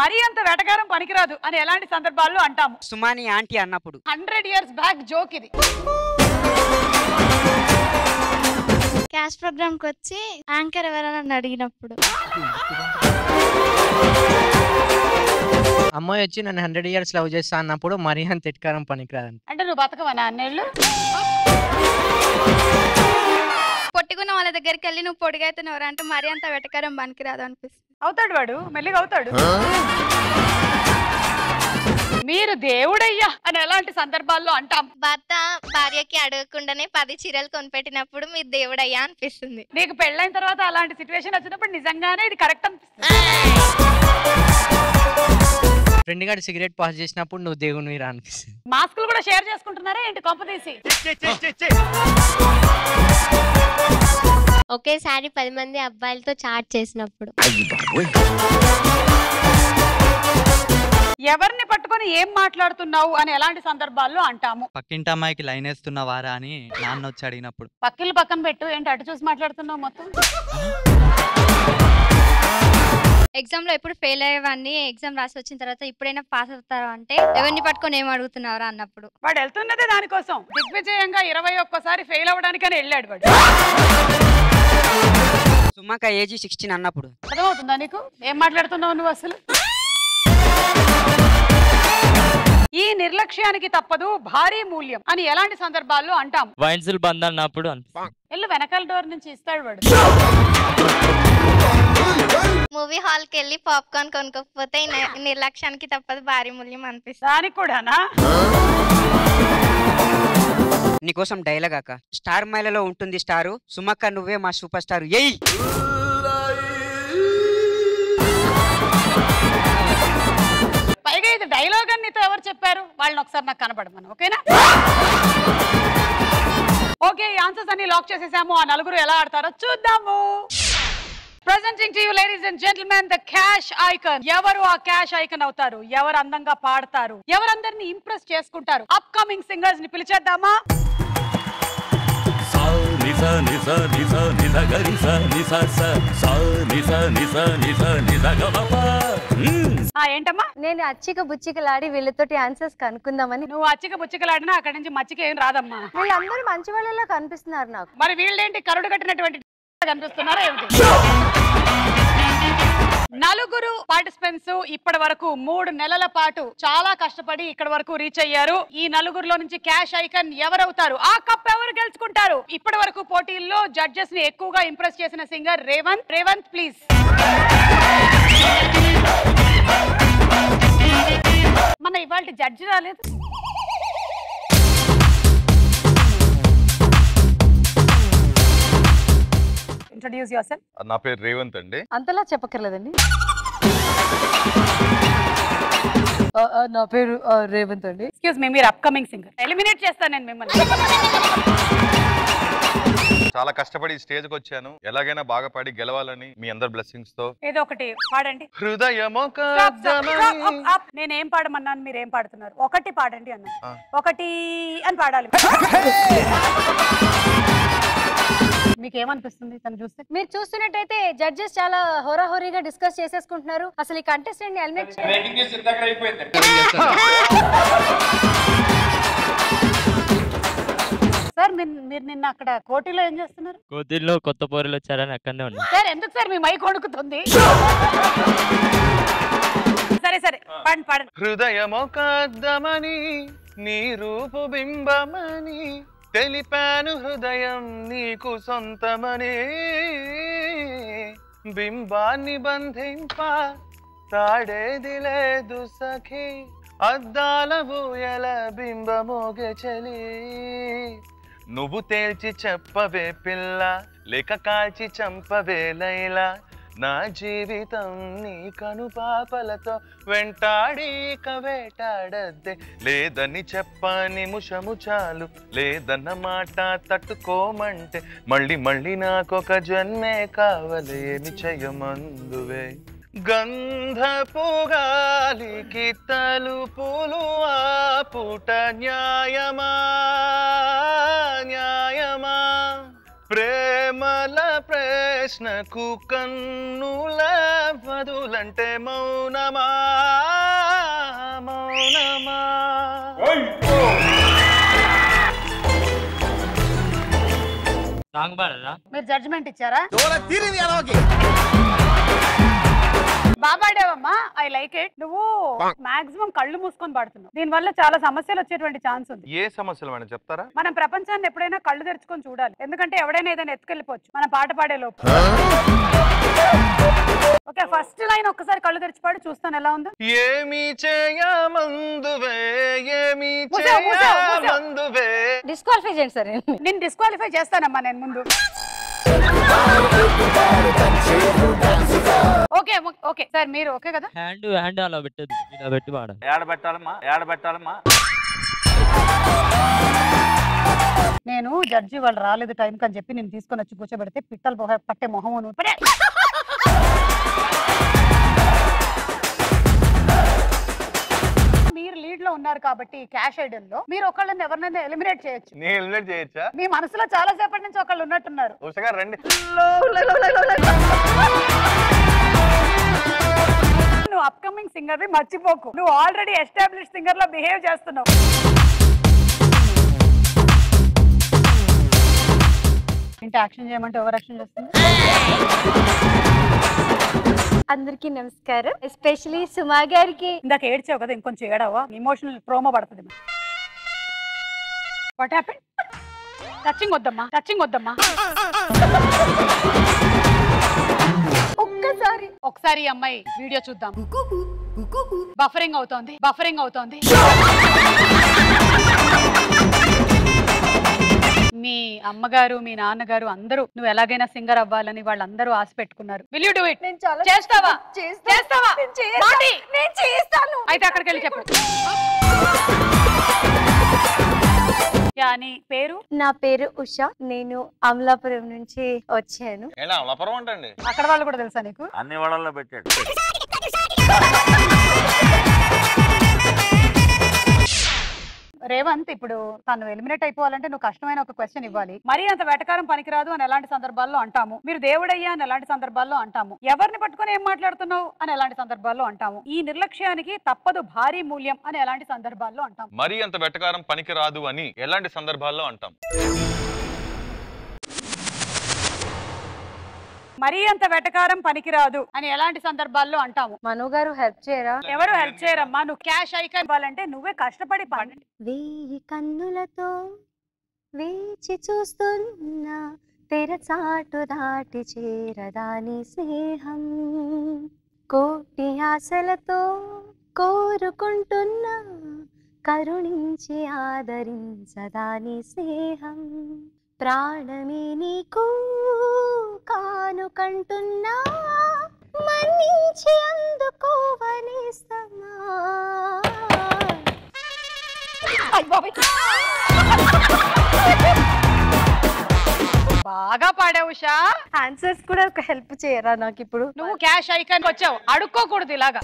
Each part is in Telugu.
మరీ అంత వెటకారం పనికిరాదు అని ఎలాంటి సందర్భాల్లో అంటాము? సుమాని ఆంటీ అన్నప్పుడు. 100 years బ్యాక్ జోక్ ఇది. క్యాష్ ప్రోగ్రామ్ కి వచ్చి యాంకర్ ఎవరైనా అడిగినప్పుడు. అమ్మాయి వచ్చి నన్ను 100 years లవ్ చేస్తా అన్నప్పుడు మరీ అంత ఎట్కారం పనికిరాదు. అంటే నువ్వు బతకవనా అన్నేళ్ళు? పొట్టుకున్న వాళ్ళ దగ్గరికి వెళ్ళి నువ్వు పొడిగైతున్నావు అంటే మరీ అంత వెటకారం పనికిరాదు అనిపిస్తుంది. అవుతాడు వాడు, మెల్లిగా అవుతాడు. మీరు దేవుడయ్యా అని ఎలాంటి సందర్భాల్లో అంటాం? భర్త భార్యకి అడగకుండానే 10 చీరలు కొనిపెట్టినప్పుడు మీరు దేవుడయ్యా అనిపిస్తుంది. నీకు పెళ్ళైన తర్వాత అలాంటి సిచ్యువేషన్ వచ్చినప్పుడు నిజంగానే ఇది కరెక్ట్ అనిపిస్తుంది. ఫ్రెండ్ గారు సిగరెట్ పాస్ చేసినప్పుడు నువ్వు దేవుని రా అనిపిస్తుంది. మాస్కులు కూడా షేర్ చేసుకుంటున్నారా ఏంటి కొంపదీసి? ఒకేసారి 10 మంది అబ్బాయిలతో చాట్ చేసినప్పుడు. ఎవరిని పట్టుకొని ఏం మాట్లాడుతున్నావు అని ఎలాంటి సందర్భాల్లో అంటాము? పక్కింటి అమ్మాయికి లైన్ వేస్తున్నావారా అని నాన్న వచ్చి అడిగినప్పుడు. పక్కిళ్ళు పక్కన పెట్టు, ఏంటి అటు చూసి మాట్లాడుతున్నావు మొత్తం? ఎగ్జామ్ లో ఎప్పుడు ఫెయిల్ అయ్యేవాడిని, ఎగ్జామ్ రాసి వచ్చిన తర్వాత ఇప్పుడైనా పాస్ అవుతారు అంటే ఎవరిని పట్టుకొని ఏం అడుగుతున్నారా అన్నప్పుడు. వాడు వెళ్తున్నదే దానికోసం. దిగ్విజయంగా 21 ఫెయిల్ అవ్వడానికని వెళ్ళాడు వాడు. సుమాక ఏజీ 16 అన్నప్పుడు. అర్థమవుతుందా నీకు ఏం మాట్లాడుతున్నావు నువ్వు అసలు? ఈ నిర్లక్ష్యానికి తప్పదు భారీ మూల్యం అని ఎలాంటి సందర్భాల్లో అంటాం? వైన్సిల్ బంద్ అన్నప్పుడు. ఎల్లు వెనకాల డోర్ నుంచి ఇస్తాడు వాడు. మూవీ హాల్ కి వెళ్ళి పాప్కార్న్ కొనుక్కోకపోతే నిర్లక్ష్యానికి తప్పదు భారీ మూల్యం అనిపిస్తుంది. దానికి కూడానా? నీకోసం డైలాగ్ అక్క. స్టార్ మైలలో ఉంటుంది స్టారు, సుమక్క నువ్వే మా సూపర్ స్టార్. ఏయ్ పైగా ఇది డైలాగ్ అని నీతో ఎవరు చెప్పారు? వాళ్ళని ఒకసారి నాకు కనపడమను, ఓకేనా? ఓకే, ఈ ఆన్సర్స్ అన్ని లాక్ చేసేసాము. ఆ నలుగురు ఎలా ఆడతారో చూద్దాము. Presenting to you, ladies and gentlemen, the cash icon. ఎవరు ఆ క్యాష్ ఐకాన్ అవుతారు? ఎవరు అందంగా పాడతారు? ఎవరందరిని ఇంప్రెస్ చేసుకుంటారు? అప్కమింగ్ సింగర్స్ ని పిలిచేద్దామా? ఏంటమ్మా? నేను అచ్చిక బుచ్చికలాడి వీళ్ళతోటి ఆన్సర్స్ కనుక్కుందామని. నువ్వు అచ్చిక బుచ్చికలాడినా అక్కడి నుంచి మచ్చిక ఏం రాదమ్మా. వీళ్ళందరూ మంచి వాళ్ళలా కనిపిస్తున్నారు నాకు. మరి వీళ్ళేంటి కరుడు కట్టినటువంటి కనిపిస్తున్నారా ఏమిటి? నలుగురు పార్టిసిపెంట్స్ ఇప్పటి వరకు 3 నెలల పాటు చాలా కష్టపడి ఇక్కడ వరకు రీచ్ అయ్యారు. ఈ నలుగురులో నుంచి క్యాష్ ఐకాన్ ఎవరవుతారు? ఆ కప్ ఎవరు గెలుచుకుంటారు? ఇప్పటి వరకు పోటీల్లో జడ్జెస్ ని ఎక్కువగా ఇంప్రెస్ చేసిన సింగర్ రేవంత్. రేవంత్ ప్లీజ్. మన ఇవాళ జడ్జి రాలేదు. Introduce yourself. నా పేరు రేవంత్ అండి. అంతలా చెప్పక్కర్లేదండి. నా పేరు రేవంత్ అండి. ఎక్స్క్యూజ్ మీ, మీరు అప్కమింగ్ సింగర్. ఎలిమినేట్ చేస్తాను నేను మిమ్మల్ని. చాలా కష్టపడి స్టేజ్ కి వచ్చాను. ఎలాగైనా బాగా పాడి గెలవాలని మీ అందరి బ్లెస్సింగ్స్ తో. ఏదో ఒకటి పాడండి. నేనేం పాడమన్నాను, మీరేం పాడుతున్నారు? ఒకటి పాడండి అన్నా. ఒకటి అని పాడాలి. మీకేమనిపిస్తుంది తను చూస్తే? మీరు చూస్తున్నట్టయితే జడ్జెస్ చాలా హోరాహోరీగా డిస్కస్ చేసేసుకుంటున్నారు. అసలు ఈ కంటెస్టెంట్ ని ఎలిమినేట్ సార్, మీరు నిన్న అక్కడ కోటిలో ఏం చేస్తున్నారు? కోటిలో కొత్త పోరులు వచ్చారని అక్కడనే ఉన్నా. సార్ ఎందుకు సార్ మీ మైక్ వణుకుతుంది? సరే సరే పాడండి పాడండి. హృదయమో కాద్దమని నీ రూపు బింబమని తెలిపాను, హృదయం నీకు సొంతమని బింబాన్ని బంధింప తాడేది లేదు సఖి, అద్దాల ఊయల బింబమోగె చలి. నువ్వు తేల్చి చెప్పవే పిల్ల, లేక కాల్చి చంపవే లైలా, నా జీవితం నీ కనుపాపలతో వెంటాడీక వేటాడద్దే. లేదని చెప్పా నిముషము చాలు, లేదన్న మాట తట్టుకోమంటే మళ్ళీ మళ్ళీ నాకొక జన్మే కావలే, ఏమి చెయ్యమందువే. గంధపు గాలికి తలుపులు ఆపుట న్యాయమా న్యాయమా, ప్రేమల ప్రశ్నకు కన్నుల బదులంటే మౌనమా మౌనమా. సాంగ్ పాడరా? మీరు జడ్జిమెంట్ ఇచ్చారా? బాబాడేవమ్మా, ఐ లైక్ ఇట్. నువ్వు మాక్సిమం కళ్ళు మూసుకొని పాడుతున్నావు. దీని వల్ల చాలా సమస్యలు వచ్చేటువంటి ఛాన్స్ ఉంది. ఏ సమస్యలు మేడం చెప్తారా? మనం ప్రపంచాన్ని ఎప్పుడైనా కళ్ళు తెరుచుకొని చూడాలి. ఎందుకంటే ఎవడైనా ఏదైనా ఎత్తుకెళ్ళిపోవచ్చు మనం పాట పాడే లోపు. ఓకే, ఫస్ట్ లైన్ ఒక్కసారి కళ్ళు తెరిచి పాడు, చూస్తాను ఎలా ఉందో. ఏమి చేయమందువే ఏమి చేయమందువే. డిస్క్వాలిఫై చేయండి సార్. నేను డిస్క్వాలిఫై చేస్తానమ్మా నేను ముందు. ఓకే ఓకే సార్, మీరు ఓకే కదా? హ్యాండ్ అలా పెట్టదు, ఇలా పెట్టి పాడాలి. ఏడ పెట్టాలమ్మా. నేను జడ్జి వాళ్ళు రాలేదు టైం అని చెప్పి నేను తీసుకొని వచ్చి కూర్చోబెడితే పిట్టలు పట్టే మొహం మీరు లీడ్ లో ఉన్నారు కాబట్టి క్యాష్ ఐడల్ లో మీరు ఒకళ్ళని ఎవరినైనా ఎలిమినేట్ చేయొచ్చు. నేను ఎలిమినేట్ చేయొచ్చా? మీ మనసులో చాలా సేపటి నుంచి ఒకళ్ళు ఉన్నట్టున్నారు. ఉషగా రండి. నువ్వు అప్కమింగ్ సింగర్ ని మర్చిపోకు. నువ్వు ఆల్రెడీ ఎస్టాబ్లిష్ సింగర్ లో బిహేవ్ చేస్తున్నావు. ఇంటి యాక్షన్ చేయమంటే ఓవర్ యాక్షన్ చేస్తుంది. అందరికి నమస్కారం, ఎస్పెషలీ సుమా గారికి. ఇందాక ఏడ్చావు కదా, ఇంకొంచెం ఏడావా? ఇమోషనల్ ప్రోమో పడుతుంది. What happened? టచింగ్ వద్దమ్మా. ఒకసారి అమ్మాయి వీడియో చూద్దాం. బఫరింగ్ అవుతోంది. మీ అమ్మగారు మీ నాన్నగారు అందరూ నువ్వు ఎలాగైనా సింగర్ అవ్వాలని వాళ్ళందరూ ఆశ పెట్టుకున్నారు. Will you do it? చేస్తావా? అయితే అక్కడికి వెళ్ళి చెప్పు. పేరు? నా పేరు ఉషా. నేను అమలాపురం నుంచి వచ్చాను. అక్కడ వాళ్ళు కూడా తెలుసా నీకు? అన్ని వాళ్ళల్లో పెట్టాడు. రేవంత్, ఇప్పుడు తను ఎలిమినేట్ అయిపోవాలంటే నువ్వు కష్టమైన ఒక క్వశ్చన్ ఇవ్వాలి. మరీ అంత వెటకారం పనికిరాదు అని ఎలాంటి సందర్భాల్లో అంటాము. మీరు దేవుడయ్యా అని ఎలాంటి సందర్భాల్లో అంటాము. ఎవరిని పట్టుకుని ఏం మాట్లాడుతున్నావు అని ఎలాంటి సందర్భాల్లో అంటాము. ఈ నిర్లక్ష్యానికి తప్పదు భారీ మూల్యం అని ఎలాంటి సందర్భాల్లో అంటాము. మరీ అంత వెటకారం పనికిరాదు అని ఎలాంటి సందర్భాల్లో అంటాం. మరీ అంత వెటకారం పనికిరాదు అని ఎలాంటి సందర్భాల్లో అంటాము. మను గారు హెల్ప్ చేయరా? ఎవరు హెల్ప్ చేయరమ్మా. నువ్వు క్యాష్ ఐకాన్ ఇవ్వాలంటే నువ్వే కష్టపడి పాడండి. వేయి కన్నులతో వేచి చూస్తున్నా తెరచాటు దాటి చేరదాని స్నేహం. కోటి ఆశలతో కోరుకుంటున్నా కరుణించి ఆదరించదాని స్నేహం. ప్రాణమే నీకు కానుకంటున్నా మన్నించి అందుకోవనిస్తమా. బాగా పాడావు ఉషా. ఆన్సర్స్ కూడా ఒక హెల్ప్ చేయరా నాకు? ఇప్పుడు నువ్వు క్యాష్ ఐకాన్ వచ్చావు, అడుక్కోకూడదు ఇలాగా.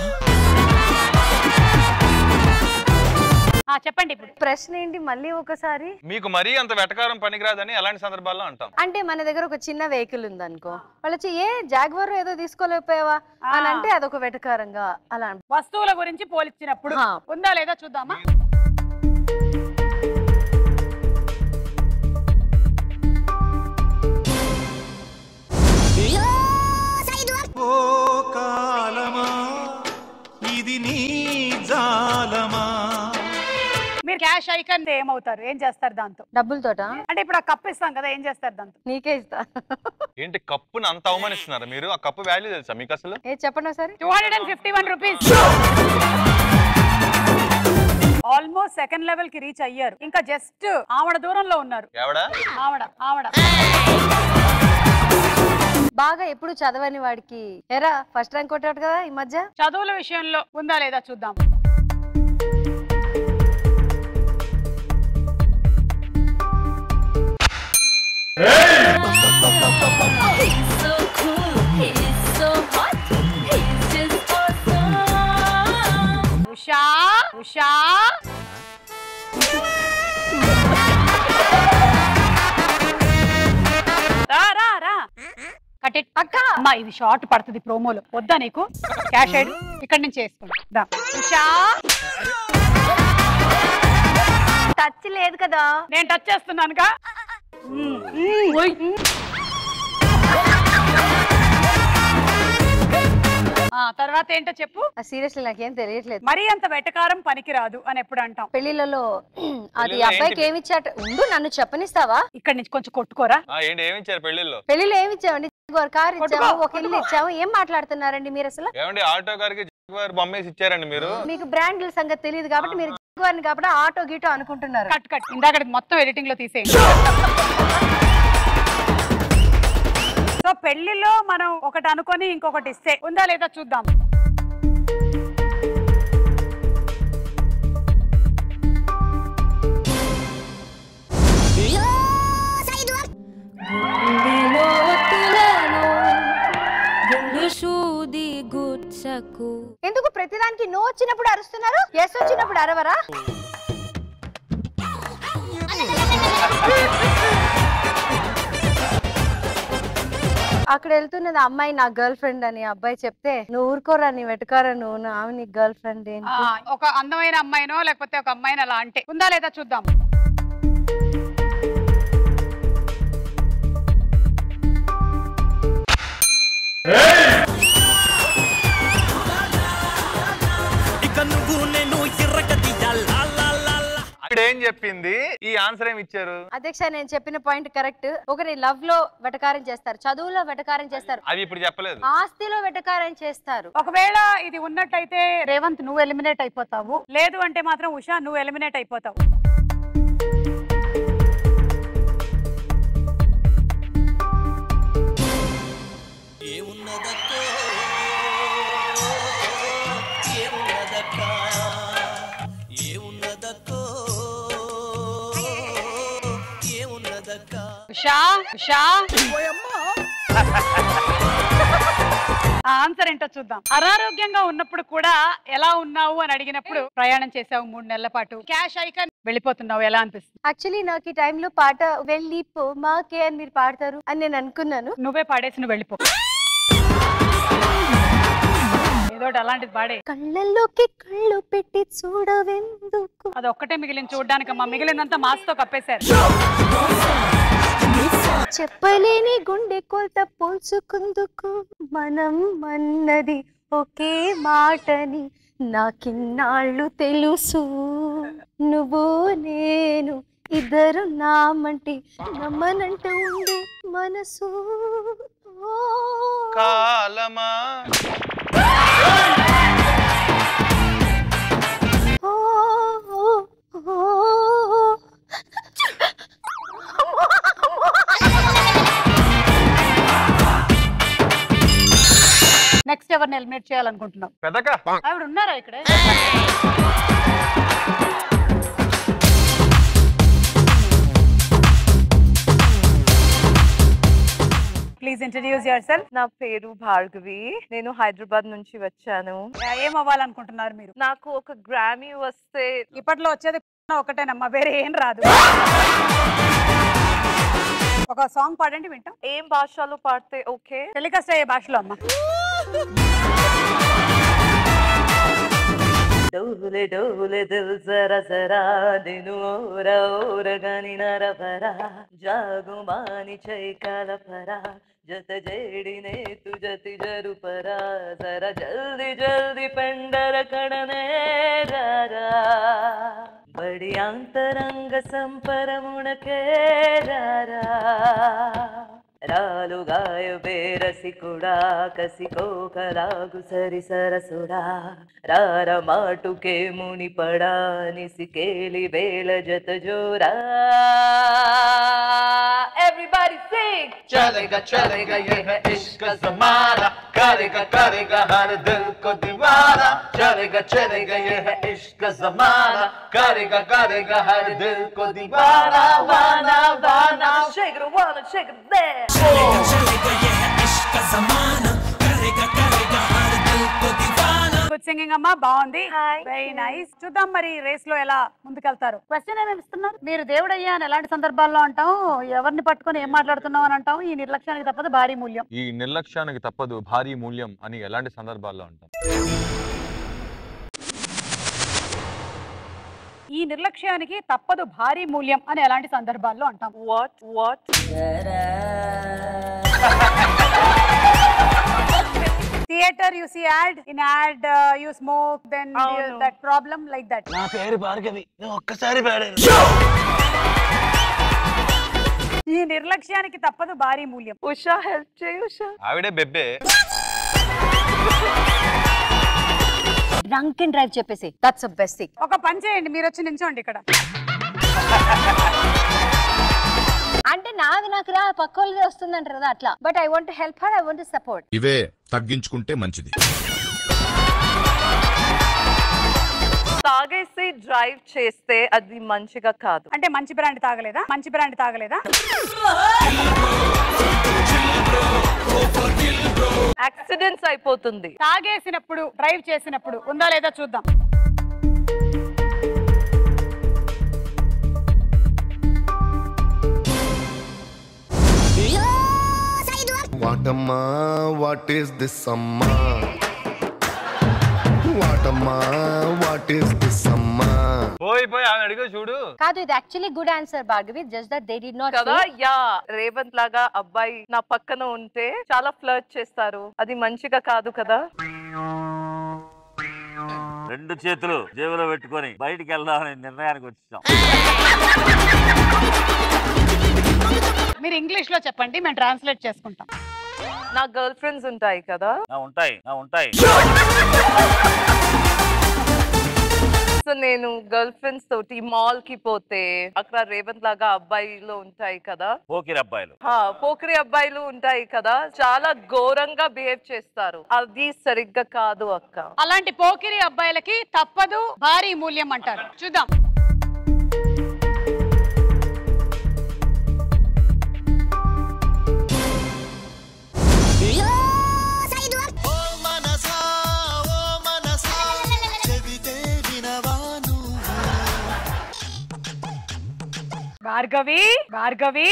చెప్పండి ఇప్పుడు ప్రశ్న ఏంటి మళ్ళీ ఒకసారి? మీకు మరీ అంత వెటకారం పనికిరాదని ఎలాంటి సందర్భాల్లో అంటాం. అంటే మన దగ్గర ఒక చిన్న వెహికల్ ఉంది అనుకో, వాళ్ళు వచ్చి ఏ జాగ్వర్ ఏదో తీసుకోలేకపోయావా అని అంటే అదొక వెటకారంగా. అలా వస్తువుల గురించి పోల్చినప్పుడు ఉందా లేదా చూద్దామా. మీరు క్యాష్ ఐకాన్ ఏమవుతారు? ఏం చేస్తారు దాంతో? డబ్బులతోట? అంటే ఇప్పుడు ఆ కప్పు ఇస్తాం కదా, ఏం చేస్తారు దాంతో? నీకే ఇస్తా. ఏంటి కప్పుని అంత అవమానిస్తున్నారు మీరు? ఆ కప్పు వాల్యూ తెలుసా మీకు అసలు? చెప్పండి ఒకసారి. 251 రూపీస్. ఆల్మోస్ట్ సెకండ్ లెవెల్ కి రీచ్ అయ్యారు. ఇంకా జస్ట్ ఆవిడ దూరంలో ఉన్నారు. ఆవిడ బాగా ఎప్పుడు చదవని వాడికి ఎరా ఫస్ట్ ర్యాంక్ కొట్టాడు కదా ఈ మధ్య. చదువుల విషయంలో ఉందా లేదా చూద్దాం. ఉషా ఉషా రా రా రా. కట్ అక్క అమ్మా ఇది షార్ట్ పడుతుంది ప్రోమోలో వద్దా నీకు క్యాష్ ఐడి ఇక్కడ నుంచి వేసుకోండి ఉషా టచ్ లేదు కదా నేను టచ్ చేస్తున్నానుగా తర్వాత ఏంటో చెప్పు సీరియస్లీ నాకేం తెలియట్లేదు మరీ అంత వెటకారం పనికిరాదు అని ఎప్పుడు అంటాం పెళ్లిళ్ళలో అది అబ్బాయికి ఏమి ఇచ్చాట ఉండు నన్ను చెప్పనిస్తావా ఇక్కడ నుంచి కొంచెం కొట్టుకోరా ఏంటి ఏమి ఇచ్చారు పెళ్లిలో పెళ్లిలో ఏమి ఇచ్చామండి కార్ ఇచ్చాము ఒక ఇల్లు ఇచ్చాము ఏం మాట్లాడుతున్నారండి మీరు అసలు ఏమండి ఆటో కార్ కి బొమ్మేసి ఇచ్చారండి మీరు మీకు బ్రాండ్ల సంగతి తెలియదు కాబట్టి మీరు కాబట్టి ఆటో గీటో అనుకుంటున్నారు కట్ కట్ ఇందాక మొత్తం ఎడిటింగ్ లో తీసేయండి సో పెళ్లిలో మనం ఒకటి అనుకొని ఇంకొకటి ఇస్తే ఉందా లేదా చూద్దాం ఎందుకు ప్రతిదానికి నో వచ్చినప్పుడు అరుస్తున్నారు ఎస్ వచ్చినప్పుడు అరవరా అక్కడ వెళ్తున్నది అమ్మాయి నా గర్ల్ ఫ్రెండ్ అని అబ్బాయి చెప్తే నువ్వు ఊరుకోరా నీ వెటకారా నువ్వు ఆమె నీ గర్ల్ ఫ్రెండ్ ఏంటి ఒక అందమైన అమ్మాయినో లేకపోతే ఒక అమ్మాయిని అలా అంటే ఉందా లేదా చూద్దాం ఏం చెప్పింది ఈ ఆన్సర్ ఏమి ఇచ్చారు అధ్యక్ష నేను చెప్పిన పాయింట్ కరెక్ట్ ఒకరి లవ్ లో వెటకారం చేస్తారు చదువులో వెటకారం చేస్తారు అది ఇప్పుడు చెప్పలేదు ఆస్తిలో వెటకారం చేస్తారు ఒకవేళ ఇది ఉన్నట్టయితే రేవంత్ నువ్వు ఎలిమినేట్ అయిపోతావు లేదు అంటే మాత్రం ఉషా నువ్వు ఎలిమినేట్ అయిపోతావు ఆన్సర్ ఏంటో చూద్దాం అనారోగ్యంగా ఉన్నప్పుడు కూడా ఎలా ఉన్నావు అని అడిగినప్పుడు ప్రయాణం చేసావు 3 నెలల పాటు క్యాష్ ఐకాన్ వెళ్ళిపోతున్నావు ఎలా అనిపిస్తుంది యాక్చువల్లీ నాకు ఈ టైంలో పాట వెళ్ళిపో మాకే అని మీరు పాడతారు అని నేను అనుకున్నాను నువ్వే పాడేసి నువ్వు వెళ్ళిపో ఏదోటి అలాంటిది పాడే కళ్ళల్లోకి కళ్ళు పెట్టి చూడవెందుకు అది ఒక్కటే మిగిలిన చూడడానికి అమ్మా మిగిలినంతా మాస్తో కప్పేశారు చెప్పలేని గుండె కొలత పోల్చుకుందుకు మనం అన్నది ఒకే మాటని నాకిన్నాళ్ళు తెలుసు నువ్వు నేను ఇద్దరు నామంటి నమ్మనంట ఉండే మనసు కాలమా నెక్స్ట్ ఎవరిని ఎలిమినేట్ చేయాలనుకుంటున్నావు ఆవిడ ఉన్నారా ఇక్కడ ప్లీజ్ ఇంట్రడ్యూస్ యువర్సెల్ఫ్ నా పేరు భార్గవి నేను హైదరాబాద్ నుంచి వచ్చాను ఏం అవ్వాలనుకుంటున్నారు మీరు నాకు ఒక గ్రామీ వస్తే ఇప్పట్లో వచ్చేది ఒకటేనమ్మా వేరే ఏం రాదు ఒక సాంగ్ పాడండి వింటాం ఏం భాషలో పాడితే ఓకే టెలికాస్ట్ అయ్యే భాషలో అమ్మా డోలే డోలే దిల్ జరా జరా నేను ఓరా ఓరగాని నరవరా జాగుమాని చైకాల పరా జత జేడినే తుజతి జరుపరా జరా జల్ది జల్ది పెండర కడనే రారా బడి అంతరంగ సంపరమునకే రారా రాలుగాయ బేరసికుడా కసికోకలాగు సరి సరసుడా రార మాటుకే మునిపడా నిసికేలి వేళ జత జోరా Everybody sing चलेगा चलेगा ये है इश्क का ज़माना करेगा हर दिल को दीवाना चलेगा चलेगा ये है इश्क का ज़माना करेगा हर दिल को दीवाना वाना वाना shake it wanna shake it there चलेगा ये है इश्क का ज़माना करेगा हर दिल को दीवाना గుడ్ సింగింగ్ అమ్మా, బాగుంది, వెరీ నైస్. చూద్దాం మరి రేస్ లో ఎలా ముందుకెళ్తారు. క్వశ్చన్ ఏమేమి ఇస్తున్నారు? మీరు దేవుడు అయ్యా అని ఎలాంటి సందర్భాల్లో అంటాం, ఎవరిని పట్టుకొని ఏం మాట్లాడుతున్నాం అని అంటాం, ఈ నిర్లక్ష్యానికి తప్పదు భారీ మూల్యం. ఈ నిర్లక్ష్యానికి తప్పదు భారీ మూల్యం అని ఎలాంటి సందర్భాల్లో అంటాం? ఈ నిర్లక్ష్యానికి తప్పదు భారీ మూల్యం అని ఎలాంటి సందర్భాల్లో అంటాం? What theatre you see ad, in ad you smoke, then that problem like that. నా పేరు భార్గవి, నువ్వు ఒక్కసారి పాడాను. ఈ నిర్లక్ష్యానికి తప్పదు భారీ మూల్యం. ఉషా హెల్ప్ చేయి. ఉషా ఆవిడే బెబ్బే. డ్రంక్ అండ్ డ్రైవ్ చెప్పేసి దట్స్ ద బెస్ట్ థింగ్. ఒక పని చేయండి, మీరు వచ్చి నించోండి ఇక్కడ. అంటే నాది నాకు రా, పక్క వాళ్ళది వస్తుందంటారు కదా అట్లా. But I want to help her, I want to support. ఇవే తగ్గించుకుంటే మంచిది. తాగేసి డ్రైవ్ చేస్తే అది మంచిగా కాదు. అంటే మంచి బ్రాండ్ తాగలేదా? మంచి బ్రాండ్ తాగలేదా? యాక్సిడెంట్స్ అయిపోతుంది. తాగేసినప్పుడు డ్రైవ్ చేసినప్పుడు ఉందా లేదా చూద్దాం. వాటమ్మా వాట్ ఈస్ దిస్ అమ్మా, వాటమ్మా వాట్ ఈస్ దిస్ అమ్మా. పోయి ఆమె అడిగో చూడు. కాదు, ఇది actually good answer Bhargavi, just that they did not కదా. యా, రేవంత్ లాగా అబ్బాయి నా పక్కన ఉంటే చాలా ఫ్లర్ట్ చేస్తారు, అది మంచిగా కాదు కదా. రెండు చేతులు జేబులో పెట్టుకొని బయటికి వెళ్దామనే నిర్ణయానికి వచ్చాం. మీరు ఇంగ్లీష్ లో చెప్పండి, మేము ట్రాన్స్లేట్ చేసుకుంటాం. నా గర్ల్ ఫ్రెండ్స్ ఉంటాయి కదా. ఉంటాయి. సో నేను గర్ల్ ఫ్రెండ్స్ తోటి మాల్ కి పోతే అక్కడ రేవంత్ లాగా అబ్బాయిలు ఉంటాయి కదా, పోకిరి అబ్బాయిలు ఉంటాయి కదా, చాలా ఘోరంగా బిహేవ్ చేస్తారు. అది సరిగ్గా కాదు అక్క. అలాంటి పోకిరి అబ్బాయిలకి తప్పదు భారీ మూల్యం అంటారు. చూద్దాం. భార్గవి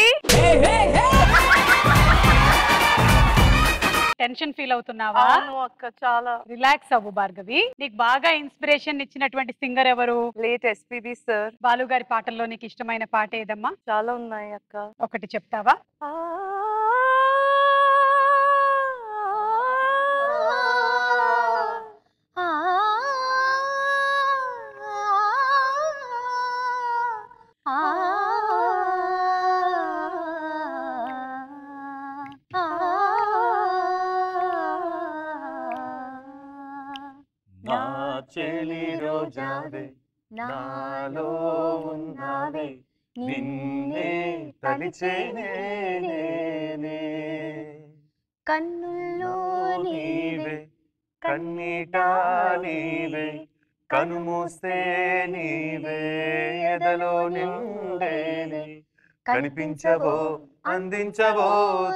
టెన్షన్ ఫీల్ అవుతున్నావా? అక్క చాలా. రిలాక్స్ అవ్వు భార్గవి. నీకు బాగా ఇన్స్పిరేషన్ ఇచ్చినటువంటి సింగర్ ఎవరు? Late SPB sir. బాలు గారి పాటల్లో నీకు ఇష్టమైన పాట ఏదమ్మా? చాలా ఉన్నాయి అక్క. ఒకటి చెప్తావా? చెలి రోజావే నాలో ఉన్నావే, నిన్నే తలిచేనే కన్నుల్లో నీవే, కన్నీట నీవే, కనుమూస్తే నీవే, ఎదలో నిండేనే, కనిపించవో అందించవో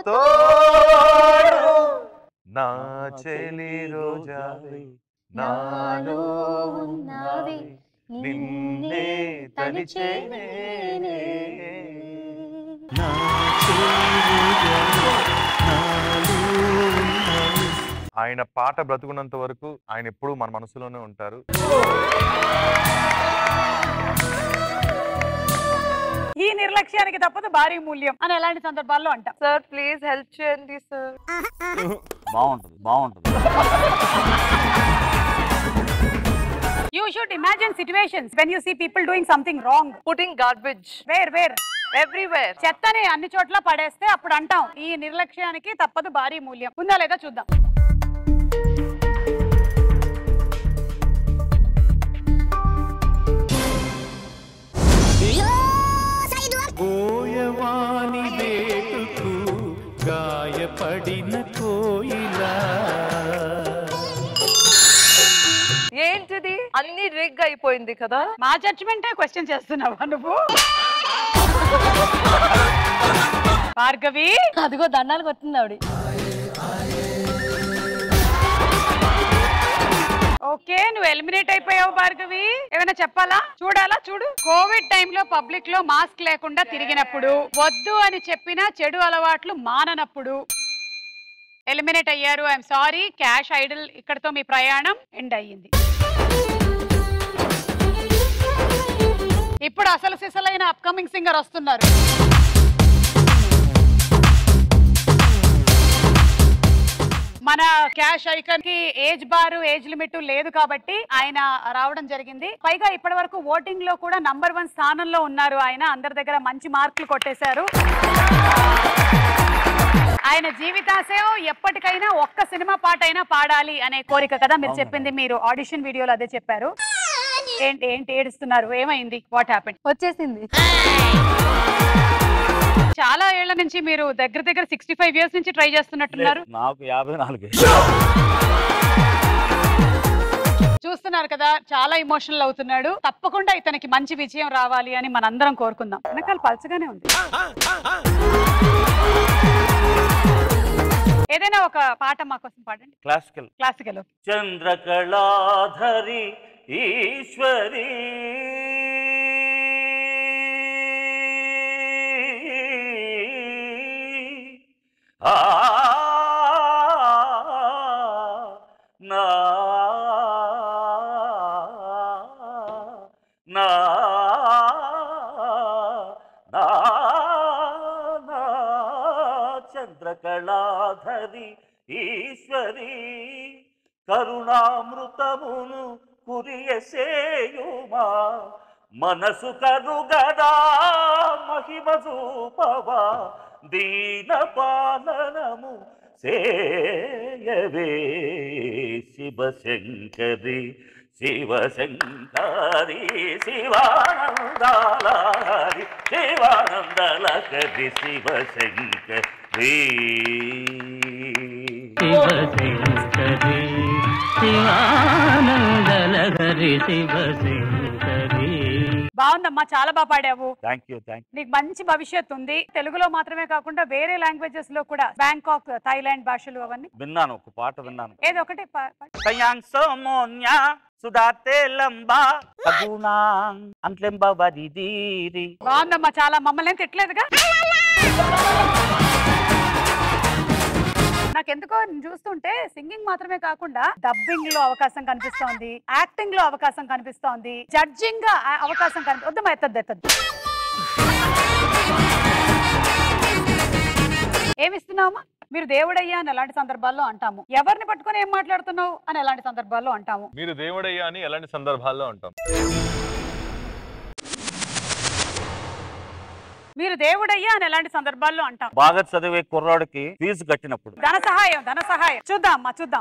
తోడు, నా చెలి రోజావే నాలో ఉన్నావే, నిన్నే తలిచేనే. ఆయన పాట బ్రతుకున్నంత వరకు ఆయన ఎప్పుడూ మన మనసులోనే ఉంటారు. ఈ నిర్లక్ష్యానికి తప్పదు భారీ మూల్యం అని ఎలాంటి సందర్భాల్లో అంటాం? సార్ ప్లీజ్ హెల్ప్ చేయండి సార్. బాగుంటుంది. You should imagine situations when you see people doing something wrong. Putting garbage. Where? Everywhere. చెత్తని అన్ని చోట్ల పడేస్తే అప్పుడు అంటాం ఈ నిర్లక్ష్యానికి తప్పదు భారీ మూల్యం. ఉందా లేదా చూద్దాం. గోయవాని వేటుకు గాయపడిన కోయిలా. ఏంటిది? అన్ని రిగ్ అయిపోయింది కదా. మా జడ్జిమెంటే క్వశ్చన్ చేస్తున్నావా నువ్వు? భార్గవి అదిగో దండాలు కొట్టింది ఆవిడ. ఓ ఓకే, నువ్వు ఎలిమినేట్ అయిపోయావు భార్గవి. ఏమైనా చెప్పాలా? చూడాలా? చూడు. కోవిడ్ టైంలో పబ్లిక్ లో మాస్క్ లేకుండా తిరిగినప్పుడు, వద్దు అని చెప్పినా చెడు అలవాట్లు మాననప్పుడు ఎలిమినేట్ అయ్యారు. ఐఎమ్ సారీ, క్యాష్ ఐడల్ ఇక్కడతో మీ ప్రయాణం ఎండ్ అయ్యింది. ఇప్పుడు అసలు సిసలైన అప్కమింగ్ సింగర్ వస్తున్నారు. మన క్యాష్ ఐకాన్ కి ఏజ్ బార్ ఏజ్ లిమిట్ లేదు కాబట్టి ఆయన రావడం జరిగింది. పైగా ఇప్పటి వరకు ఓటింగ్ లో కూడా నంబర్ 1 స్థానంలో ఉన్నారు ఆయన. అందరి దగ్గర మంచి మార్కులు కొట్టేశారు. ఆయన జీవితాశయం ఎప్పటికైనా ఒక్క సినిమా పాట అయినా పాడాలి అనే కోరిక కదా మీరు చెప్పింది. మీరు ఆడిషన్ వీడియోలో అదే చెప్పారు. ఏంటి ఏంటి ఏడుస్తున్నారు? ఏమైంది? What happened? వచ్చేసింది. చాలా ఏళ్ల నుంచి మీరు దగ్గర 65 ఇయర్స్ నుంచి ట్రై చేస్తున్నట్టున్నారు. నాకు 54. చూస్తున్నారు కదా, చాలా ఎమోషనల్ అవుతున్నాడు. తప్పకుండా ఇతనికి మంచి విజయం రావాలి అని మనందరం కోరుకుందాం. వెనకాల పల్చగానే ఉంది. ఏదైనా ఒక పాట మా కోసం పాడండి. క్లాసికల్. క్లాసికల్. చంద్రకళాధరి ఈశ్వరి చంద్రకళాధరి ఈశ్వరి కరుణామృతమును కురియసేయుమా మనసు కరుగదా మహిమ చూపవా దీన పాలనము సేయవే శివశంకరి శివశంకరి శివానందాలహరి శివానందలహరి శివశంకరి శివశంకరి శివానందలహరి శివశంకరి. బాగుందమ్మా, చాలా బాగా పాడావు. Thank you. నీకు మంచి భవిష్యత్తు ఉంది. తెలుగులో మాత్రమే కాకుండా వేరే లాంగ్వేజెస్ లో కూడా, బ్యాంకాక్, థాయిలాండ్ భాషలు అవన్నీ విన్నాను. ఒక పాట విన్నాను. ఏదో ఒకటి కయాంగ్ సోమోన్యా సుదాతే లంబా సగునా అంట్లెంబా వదిదీరి. బాగుందమ్మా చాలా. మమ్మల్ని తిట్టలేదుగా? నాకెందుకో చూస్తుంటే సింగింగ్ మాత్రమే కాకుండా డబ్బింగ్ లో అవకాశం కనిపిస్తోంది, యాక్టింగ్ లో అవకాశం కనిపిస్తోంది, జడ్జింగ్ గా అవకాశం వద్దమ్మా, ఎత్తద్దు. ఏమిస్తున్నావమ్మా? మీరు దేవుడయ్యా అని ఎలాంటి సందర్భాల్లో అంటాము. ఎవరిని పట్టుకొని ఏం మాట్లాడుతున్నావు అని ఎలాంటి సందర్భాల్లో అంటాము. మీరు దేవుడయ్యా అని ఎలాంటి సందర్భాల్లో అంటాం. మీరు దేవుడయ్యా అని ఎలాంటి సందర్భాల్లో అంటాం. బాగా చదివే కుర్రాడికి ఫీజు కట్టినప్పుడు. ధన సహాయం. చూద్దాం అమ్మా, చూద్దాం.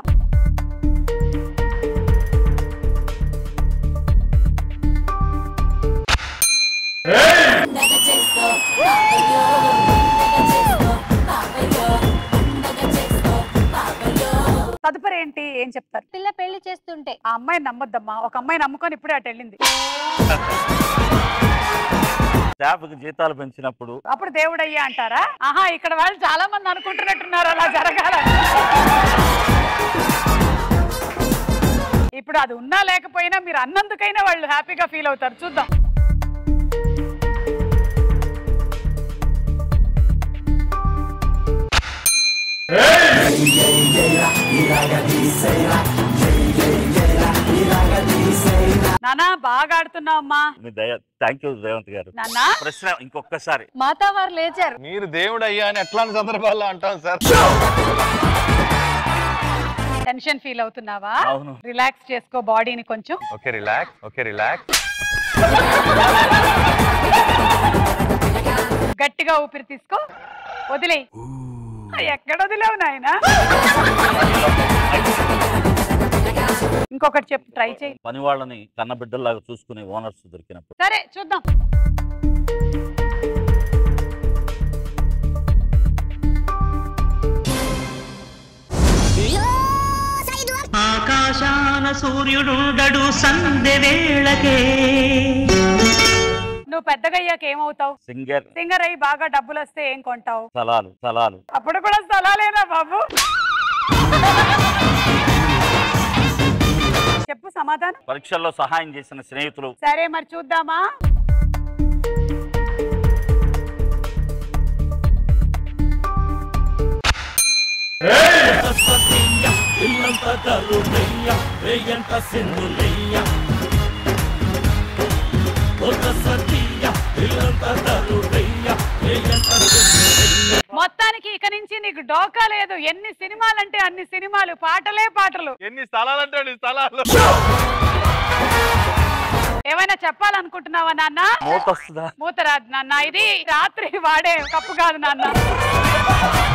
తదుపరి ఏంటి? ఏం చెప్తారు? పిల్ల పెళ్లి చేస్తుంటే ఆ అమ్మాయిని నమ్మొద్దమ్మా. ఒక అమ్మాయి నమ్ముకొని ఇప్పుడే అటు వెళ్ళింది. స్టాఫ్కి జీతాలు పెంచినప్పుడు అప్పుడు దేవుడయ్యా అంటారా? ఆహా, ఇక్కడ వాళ్ళు చాలా మంది అనుకుంటున్నట్టున్నారు అలా జరగాల. ఇప్పుడు అది ఉన్నా లేకపోయినా మీరు అన్నందుకైనా వాళ్ళు హ్యాపీగా ఫీల్ అవుతారు. చూద్దాం. నానా బాగా ఆడుతున్నావు అమ్మా. థ్యాంక్ యూ రేవంత్ గారు. నాన్నా ప్రశ్న ఇంకొకసారి. మాతా వారు లేచారు. మీరు దేవుడు అయ్యా అని ఎట్లాంటి సందర్భాల్లో అంటాం సార్? Tension feel అవుతున్నావా? అవును. రిలాక్స్ చేసుకో బాడీని కొంచెం. Okay relax. గట్టిగా ఊపిరి తీసుకో. వదిలేయి. ఎక్కడ వదిలేవు నాయనా? ఇంకొకటి చెప్పు, ట్రై చేయి. పని వాళ్ళని కన్నబిడ్డల్లాగా చూసుకునే ఓనర్స్ దొరికినప్పుడు. సరే చూద్దాం. ఆకాశాన సూర్యుడుండడు సందె వేళకే. నువ్వు పెద్దగా అయ్యాక ఏమవుతావు? సింగర్ అయ్యి బాగా డబ్బులు వస్తే ఏం కొంటావు? స్థలాలు. అప్పుడు కూడా స్థలాలేనా బాబు? చెప్పు సమాధానం? పరీక్షల్లో సహాయం చేసిన స్నేహితులు. సరే మరి చూద్దామా. మొత్తానికి ఇక నుంచి నీకు డోకా లేదు. ఎన్ని సినిమాలంటే అన్ని సినిమాలు, పాటలే పాటలు. ఎన్ని స్థలాలంటే అన్ని స్థలాలు. ఏమైనా చెప్పాలనుకుంటున్నావా నాన్న? మూత వస్తుందా? మూత రాదు నాన్న, ఇది రాత్రి వాడే కప్పు కాదు నాన్న.